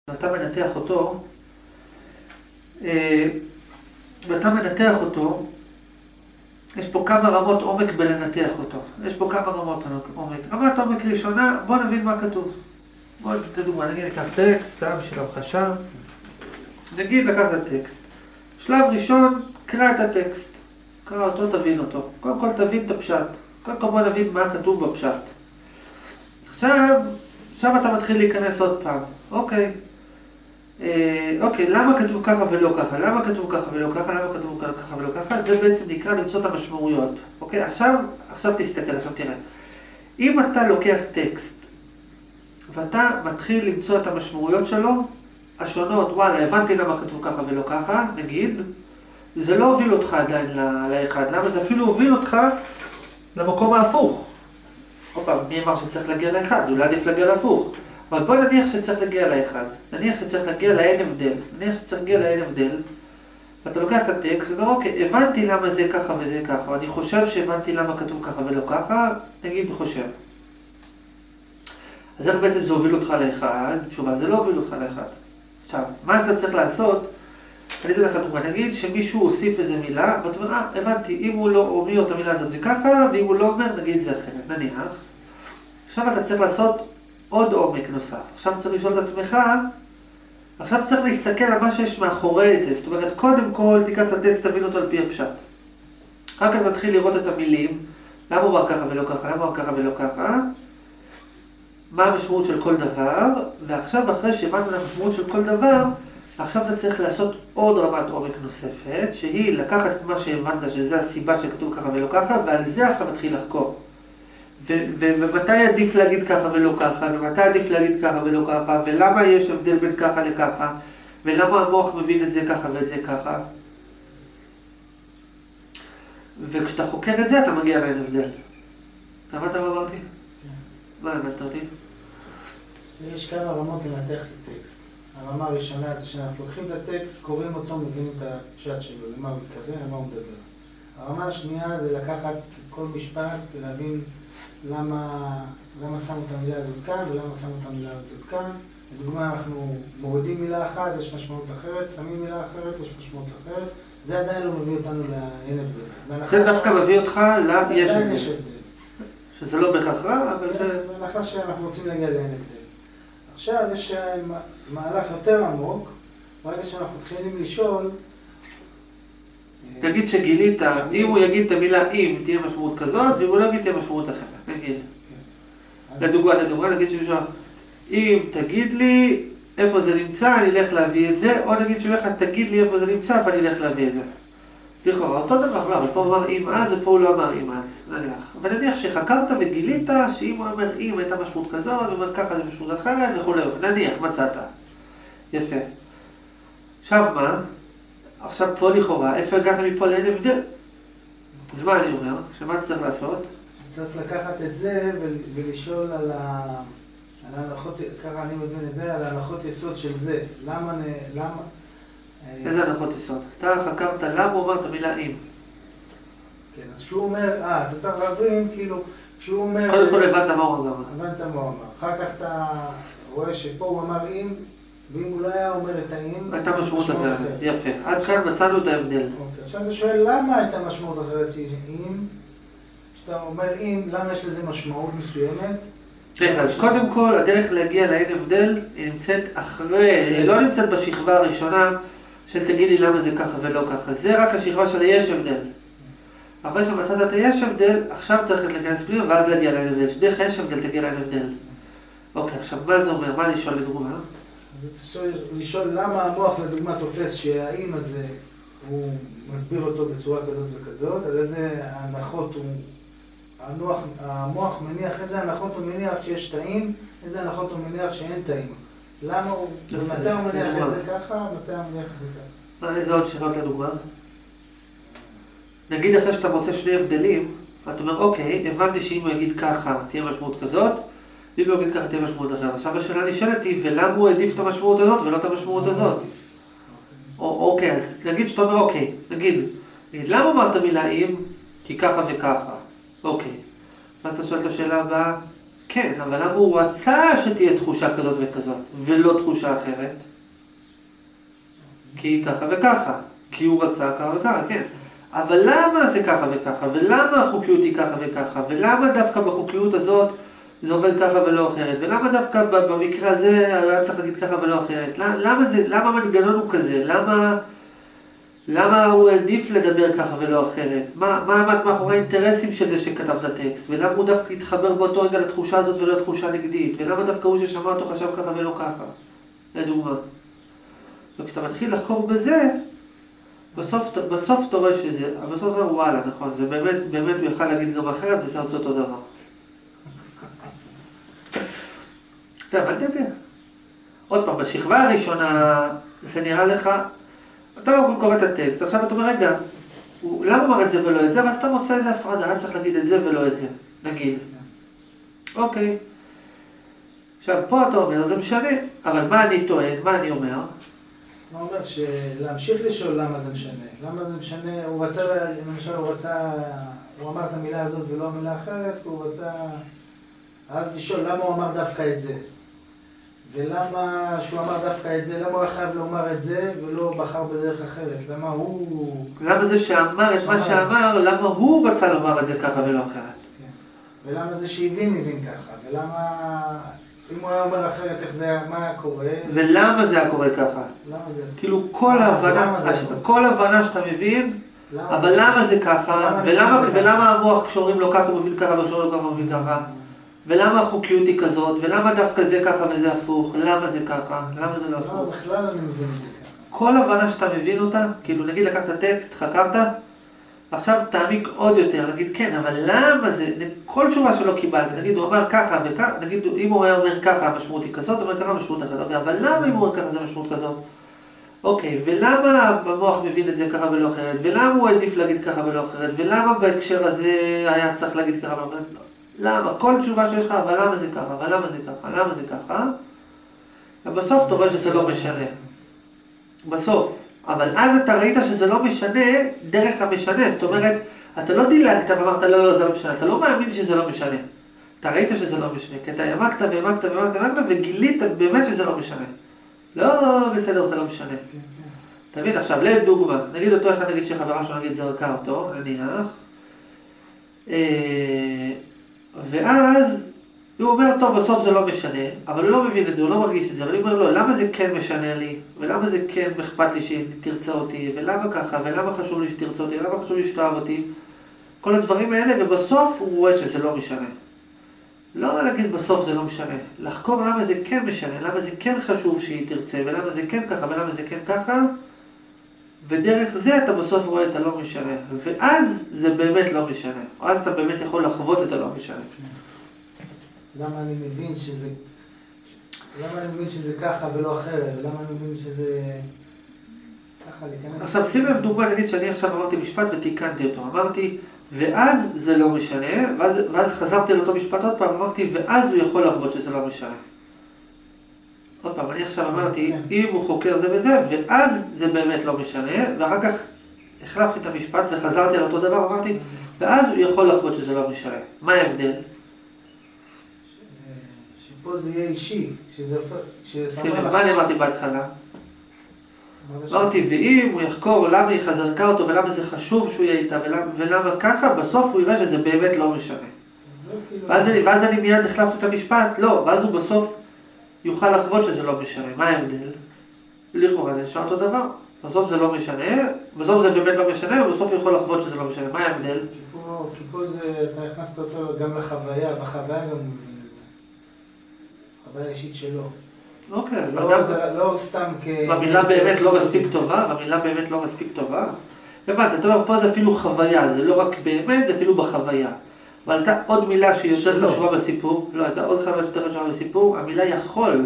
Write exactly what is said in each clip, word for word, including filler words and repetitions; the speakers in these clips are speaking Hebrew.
ואתה מנתח אותו, ואתה מנתח אותו, יש פה כמה רמות עומק בלנתח אותו. יש פה כמה רמות עומק. רמת עומק ראשונה, בוא נבין מה כתוב. בוא נתן דוגמה, נגיד ניקח טקסט, סתם של המחשה. נגיד לקחת טקסט. שלב ראשון, קרא את הטקסט. קרא אותו, תבין אותו. קודם כל תבין את הפשט. קודם כל בוא נבין מה כתוב בפשט. עכשיו, עכשיו אתה מתחיל להיכנס עוד פעם. אוקיי. אה, אוקיי, למה כתוב ככה ולא ככה? למה כתוב ככה ולא ככה? למה כתוב ככה ולא ככה? זה בעצם נקרא למצוא את המשמעויות. אוקיי, עכשיו, עכשיו תסתכל, עכשיו תראה. אם אתה לוקח טקסט, ואתה מתחיל למצוא את המשמעויות שלו, השונות, וואלה, הבנתי למה כתוב ככה ולא ככה, נגיד, זה לא הוביל אותך עדיין לאחד. למה? זה אפילו הוביל אותך למקום ההפוך. אופה, מי אמר שצריך להגיע לאחד? אולי עדיף להגיע להפוך. אבל בוא נניח שצריך להגיע לאחד. נניח שצריך להגיע לאין הבדל. נניח שצריך להגיע לאין הבדל. ואתה לוקח את הטקסט ואומר, אוקיי, הבנתי למה זה ככה וזה ככה. ואני חושב שהבנתי למה כתוב ככה ולא ככה. נגיד, חושב. אז איך בעצם זה הוביל אותך לאחד? תשובה, זה לא הוביל אותך לאחד. עכשיו, מה זה צריך לעשות? אני אתן לך דוגמה, נגיד שמישהו הוסיף איזה מילה, ואתה אומר, אה, הבנתי, אם הוא לא אומר את המילה הזאת זה ככה, ואם הוא לא אומר, נגיד זה אחרת, נניח. עכשיו אתה צריך לעשות עוד עומק נוסף. עכשיו צריך לשאול את עצמך, עכשיו צריך להסתכל על מה שיש מאחורי זה. זאת אומרת, קודם כל תיקח את הטקסט, תבין אותו על פי הפשט. רק אז נתחיל לראות את המילים, למה הוא אמר ככה ולא ככה, למה הוא אמר ככה ולא ככה, מה המשמעות של כל דבר, ועכשיו אחרי שהבנת את המשמעות של כל דבר, עכשיו אתה צריך לעשות עוד רמת עומק נוספת, שהיא לקחת את מה שהבנת, שזה הסיבה שכתוב ככה ולא ככה, ועל זה עכשיו מתחיל לחקור. ומתי עדיף להגיד ככה ולא ככה, ומתי עדיף להגיד ככה ולא ככה, ולמה יש הבדל בין ככה לככה, ולמה המוח מבין את זה ככה ואת זה ככה. וכשאתה חוקר את זה, אתה מגיע לאין הבדל. אתה הבנת מה אמרתי? כן. מה הבנת אותי? יש כמה רמות לנתח את הטקסט. הרמה הראשונה זה שאנחנו לוקחים את הטקסט, קוראים אותו, מבינים את הפשט שלו, למה הוא מתכוון, למה הוא מדבר. הרמה השנייה זה לקחת כל משפט ולהבין למה, למה שמו את המילה הזאת כאן ולמה שמו את המילה הזאת כאן. לדוגמה, אנחנו מורידים מילה אחת, יש משמעות אחרת, שמים מילה אחרת, יש משמעות אחרת. זה עדיין לא מביא אותנו לאין הבדל. זה דווקא מביא אותך ליש הבדל. יש הבדל. שזה לא בהכרח רע, אבל זה... בהנחה שאנחנו רוצים להגיע לאין הבדל. עכשיו יש מהלך יותר עמוק, ברגע שאנחנו מתחילים לשאול... תגיד שגילית, אם הוא יגיד את המילה אם, תהיה משמעות כזאת, ואם הוא לא יגיד, תהיה משמעות אחרת. נגיד. לדוגמה, לדוגמה, נגיד שמישהו, אם תגיד לי איפה זה נמצא, אני אלך להביא את זה, או נגיד שהוא אחד, תגיד לי איפה זה נמצא, ואני אלך להביא את זה. לכאורה, אותו דבר, לא, אבל פה הוא אמר אם אז, ופה הוא לא אמר אם אז, נניח. אבל נניח שחקרת וגילית, שאם הוא אומר אם הייתה משמעות כזאת, הוא אומר ככה זה משמעות אחרת, וכו'. נניח, מצאת. יפה. עכשיו מה? עכשיו פה לכאורה, איפה הגעת מפה לאין הבדל? אז מה אני אומר? שמה צריך לעשות? צריך לקחת את זה ולשאול על ההנחות, ככה אני מבין את זה, על ההנחות יסוד של זה. למה, למה... איזה הנחות יסוד? אתה חקרת למה הוא אמר את המילה אם. כן, אז כשהוא אומר, אה, אתה צריך להבין, כאילו, כשהוא אומר... קודם כל הבנת מה הוא אמר. הבנת מה הוא אמר. אחר כך אתה רואה שפה הוא אמר אם, ואם הוא לא היה אומר את האם... הייתה משמעות אחרת. יפה. עד כאן מצאנו את ההבדל. אוקיי, עכשיו אתה שואל למה הייתה משמעות אחרת אם? כשאתה אומר אם, למה יש לזה משמעות מסוימת? רגע, אז קודם כל, הדרך להגיע לאין הבדל, היא נמצאת אחרי, היא לא נמצאת בשכבה הראשונה של תגיד לי למה זה ככה ולא ככה. זה רק השכבה של היש הבדל. אחרי שמצאת את היש הבדל, עכשיו צריך להיכנס פנימה ואז להגיע לאין הבדל. שדרך היש הבדל תגיע לאין הבדל. אוקיי, עכשיו מה זה אומר? מה לשאול לדוגמה? אז לשאול למה המוח לדוגמה תופס שהאם הזה הוא מסביר אותו בצורה כזאת וכזאת, על איזה הנחות הוא... המוח, המוח מניח, איזה הנחות הוא מניח שיש תאים, איזה הנחות הוא מניח שאין תאים. למה הוא, מתי הוא מניח את זה ככה, מתי הוא מניח את זה ככה. איזה עוד שאלות לדוגמה? נגיד אחרי שאתה מוצא שני הבדלים, אתה אומר, אוקיי, הבנתי שאם הוא יגיד ככה, תהיה משמעות כזאת, ואם הוא יגיד ככה, תהיה משמעות אחרת. עכשיו השאלה נשאלת היא, ולמה הוא העדיף את המשמעות הזאת ולא את המשמעות הזאת? אוקיי, אז נגיד שאתה אומר, אוקיי, נגיד, למה אמרת מילה אם? כי ככה וככה. אוקיי. ואז אתה שואל את השאלה הבאה, כן, אבל למה הוא רצה שתהיה תחושה כזאת וכזאת, ולא תחושה אחרת? כי ככה וככה, כי הוא רצה ככה וככה, כן. אבל למה זה ככה וככה, ולמה החוקיות היא ככה וככה, ולמה דווקא בחוקיות הזאת זה עובד ככה ולא אחרת, ולמה דווקא במקרה הזה היה צריך להגיד ככה ולא אחרת? למה זה, למה המנגנון הוא כזה? למה, למה הוא עדיף לדבר ככה ולא אחרת? מה, מה עמד מאחורי האינטרסים של זה שכתב את הטקסט? ולמה הוא דווקא התחבר באותו רגע לתחושה הזאת ולא לתחושה נגדית? ולמה דווקא הוא ששמע אותו חשב ככה ולא ככה? לדוגמה. וכשאתה מתחיל לחקור בזה, בסוף, בסוף אתה רואה שזה, בסוף אתה רואה, וואלה, נכון, זה באמת, באמת הוא יכל להגיד גם אחרת, וזה רוצה אותו דבר. טוב, אל תדע. עוד פעם, בשכבה הראשונה, זה נראה לך, אתה לא קורא את הטקסט, עכשיו אתה אומר, רגע, הוא, למה אמר את זה ולא את זה? ואז אתה מוצא איזה הפרדה, היה צריך להגיד את זה ולא את זה, נגיד. אוקיי. עכשיו, פה אתה אומר, זה משנה, אבל מה אני טוען, מה אני אומר? הוא אומר שלהמשיך לשאול למה זה משנה. למה זה משנה, הוא רצה, למשל הוא רצה, הוא אמר את המילה הזאת ולא המילה אחרת, הוא רצה אז לשאול למה הוא אמר דווקא את זה. ולמה שהוא אמר דווקא את זה, למה הוא חייב לומר את זה ולא בחר בדרך אחרת? למה הוא... למה זה שאמר את מה שאמר, למה הוא רצה לומר את זה ככה ולא אחרת? כן. ולמה זה שהבין הבין ככה, ולמה... אם הוא היה אומר אחרת, איך זה היה, מה היה קורה? ולמה זה היה קורה ככה? למה זה? כאילו כל ההבנה, כל ההבנה שאתה מבין, אבל למה זה ככה, ולמה המוח כשאומרים לו ככה הוא מבין ככה, וכשאומרים לו ככה הוא מבין ככה, ולמה החוקיות היא כזאת, ולמה דווקא זה ככה וזה הפוך, למה זה ככה, למה זה לא הפוך? לא, בכלל אני מבין את זה ככה. כל הבנה שאתה מבין אותה, כאילו נגיד לקחת טקסט, חקרת, עכשיו תעמיק עוד יותר, נגיד כן, אבל למה זה, כל תשובה שלא קיבלת, נגיד הוא אמר ככה וככה, נגיד אם הוא היה אומר ככה המשמעות היא כזאת, הוא אומר ככה המשמעות אחרת, אוקיי, אבל למה אם הוא אומר ככה זה משמעות כזאת? אוקיי, ולמה המוח מבין את זה ככה ולא אחרת, ולמה הוא עדיף להגיד ככה ולא אחרת, ולמה בהקשר הזה היה צריך להגיד ככה ולא אחרת? למה? כל תשובה שיש לך, אבל למה זה ככה, אבל למה זה ככה, למה זה ככה? ובסוף אתה רואה שזה לא משנה. בסוף. אבל אז אתה ראית שזה לא משנה דרך המשנה, זאת אומרת, אתה לא דילגת ואמרת לא, לא, זה לא משנה, אתה לא מאמין שזה לא משנה. אתה ראית שזה לא משנה, כי אתה ימקת וימקת וימקת וימקת וגילית באמת שזה לא משנה. לא, בסדר, זה לא משנה. תבין עכשיו, לדוגמה, נגיד אותו אחד נגיד שחברה שלו נגיד זרקה אותו, נניח, ואז הוא אומר, טוב, בסוף זה לא משנה, אבל הוא לא מבין את זה, הוא לא מרגיש את זה, אבל הוא אומר לו, למה זה כן משנה לי, ולמה זה כן אכפת לי שתרצה אותי, ולמה ככה, ולמה חשוב לי שתרצה אותי, ולמה חשוב לי שתאהב אותי, כל הדברים האלה, ובסוף הוא רואה שזה לא משנה. לא להגיד בסוף זה לא משנה, לחקור למה זה כן משנה, למה זה כן חשוב שהיא תרצה, ולמה זה כן ככה, ולמה זה כן ככה, ודרך זה אתה בסוף רואה את הלא משנה, ואז זה באמת לא משנה, אז אתה באמת יכול לחוות את הלא משנה. למה אני מבין שזה... למה אני מבין שזה ככה ולא אחרת, ולמה אני מבין שזה... ככה להיכנס... עכשיו שים לב דוגמה, נגיד שאני עכשיו אמרתי משפט ותיקנתי אותו, אמרתי ואז זה לא משנה, ואז, ואז חזרתי לאותו משפט עוד פעם, אמרתי ואז הוא יכול לחוות שזה לא משנה. עוד פעם, אני עכשיו אמרתי, אם הוא חוקר זה וזה, ואז זה באמת לא משנה, ואחר כך החלפתי את המשפט וחזרתי על אותו דבר, אמרתי, ואז הוא יכול לחוות שזה לא משנה. מה ההבדל? שפה זה יהיה אישי, שזה... שים לב, מה אני אמרתי בהתחלה? אמרתי, ואם הוא יחקור למה היא חזרקה אותו, ולמה זה חשוב שהוא יהיה איתה, ולמה ככה, בסוף הוא יראה שזה באמת לא משנה. ואז אני מיד החלפתי את המשפט, לא, ואז הוא בסוף יוכל לחוות שזה לא משנה. מה ההבדל? לכאורה זה נשמע אותו דבר. בסוף זה לא משנה, בסוף זה באמת לא משנה, ובסוף הוא יכול לחוות שזה לא משנה. מה ההבדל? כי פה אתה הכנסת אותו גם לחוויה, בחוויה גם הוא מבין את זה. חוויה אישית שלו. אוקיי, לא סתם כ... במילה באמת לא מספיק טובה, במילה באמת לא מספיק טובה. הבנת, אתה אומר, פה זה אפילו חוויה, זה לא רק באמת, זה אפילו בחוויה. אבל הייתה עוד מילה שהיא יותר חשובה בסיפור, לא, הייתה עוד חוויה שיותר חשובה בסיפור, המילה יכול.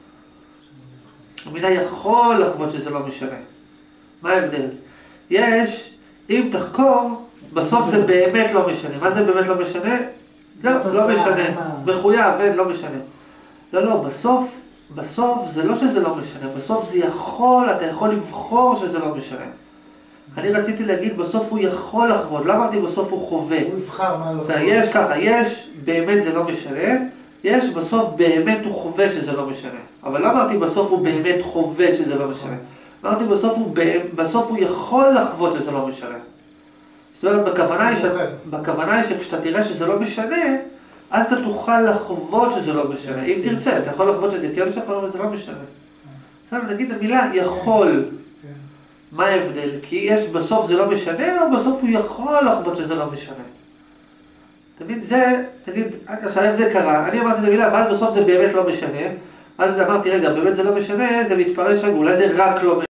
המילה יכול לחוות שזה לא משנה. מה ההבדל? יש, אם תחקור, בסוף זה באמת לא משנה. מה זה באמת לא משנה? לא, לא משנה. מחויב, לא משנה. לא, לא, בסוף, בסוף זה לא שזה לא משנה, בסוף זה יכול, אתה יכול לבחור שזה לא משנה. אני רציתי להגיד, בסוף הוא יכול לחוות, לא אמרתי בסוף הוא חווה. הוא יבחר מה לא חווה. יש ככה, יש, באמת זה לא משנה, יש בסוף באמת הוא חווה שזה לא משנה. אבל לא אמרתי בסוף הוא באמת חווה שזה לא משנה. אמרתי בסוף הוא, בסוף הוא יכול לחוות שזה לא משנה. זאת אומרת, בכוונה היא, ש... בכוונה היא שכשאתה תראה שזה לא משנה, אז אתה תוכל לחוות שזה לא משנה. אם תרצה, אתה יכול לחוות שזה כן משנה, אבל זה לא משנה. עכשיו נגיד המילה יכול. מה ההבדל? כי יש בסוף זה לא משנה, או בסוף הוא יכול לחוות שזה לא משנה. תמיד זה, תגיד, עכשיו איך זה קרה? אני אמרתי את המילה, אבל בסוף זה באמת לא משנה. אז אמרתי, רגע, באמת זה לא משנה, זה מתפרש, אולי זה רק לא משנה.